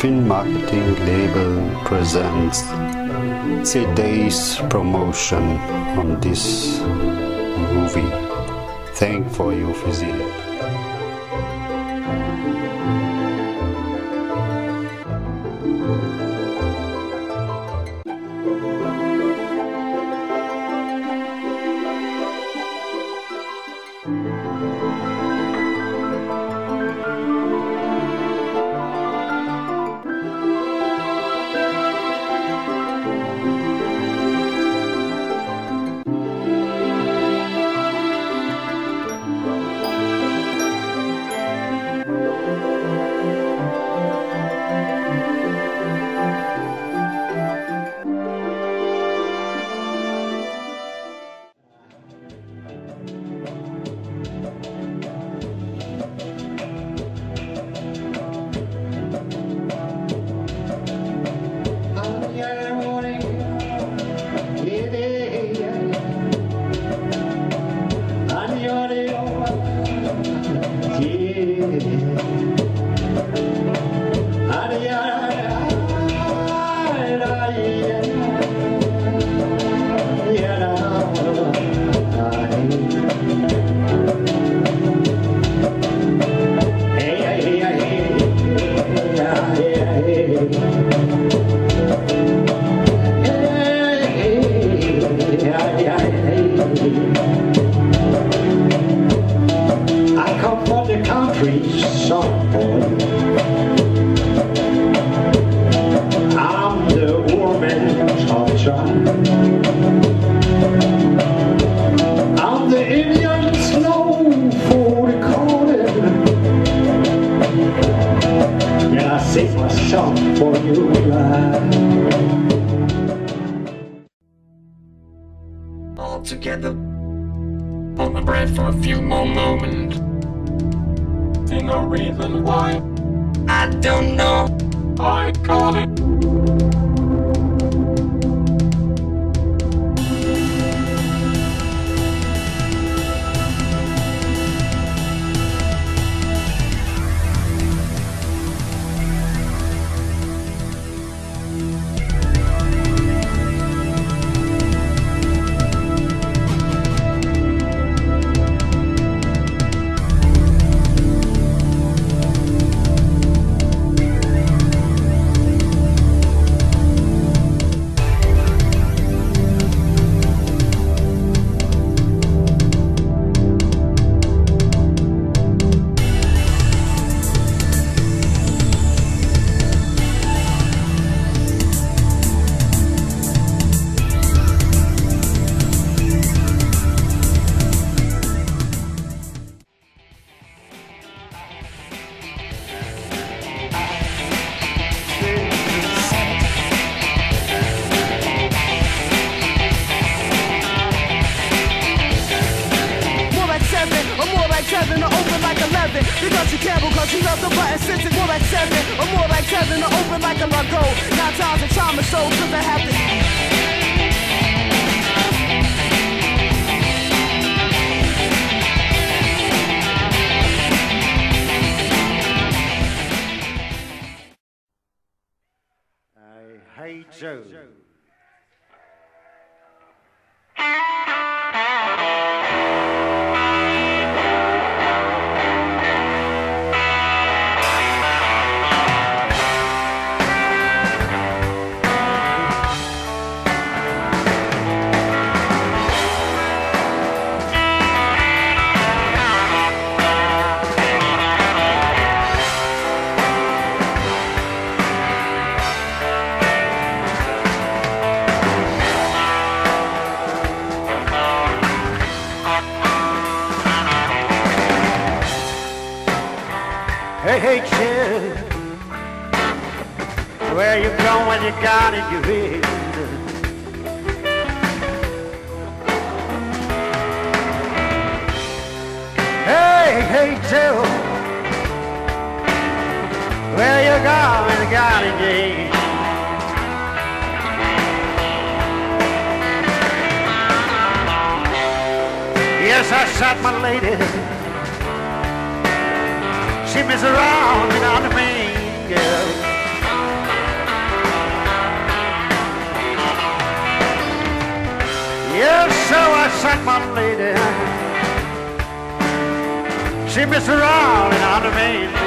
FiN Marketing label presents today's promotion on this movie. Thank for your visit. I come from the country, son boy. I'm the woman of tribe. I'm the Indian snow for the calling. Yeah, I sing my song for you, all together on the bread for a few more moments. See no reason why. I don't know. I call it. Kevin or open like 11 because you can't because you love the button since it's more like 7 or more like Kevin or open like a Lago. 9 times a charm is so cause I have to. Hey Joe. Hey, kid, where you going when you got in your head? Hey, Joe, where you going when you got in your head? Yes, I shot my lady. She was around and on the main, girl. Yes, so I sat my lady. She messed around and under me.